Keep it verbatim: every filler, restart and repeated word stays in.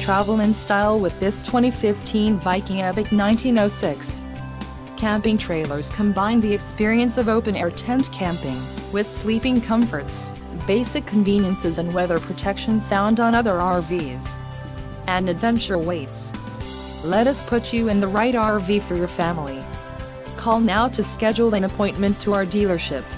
travel in style with this twenty fifteen Viking Epic nineteen oh six. Camping trailers combine the experience of open-air tent camping, with sleeping comforts, basic conveniences and weather protection found on other R Vs. And adventure waits. Let us put you in the right R V for your family. Call now to schedule an appointment to our dealership.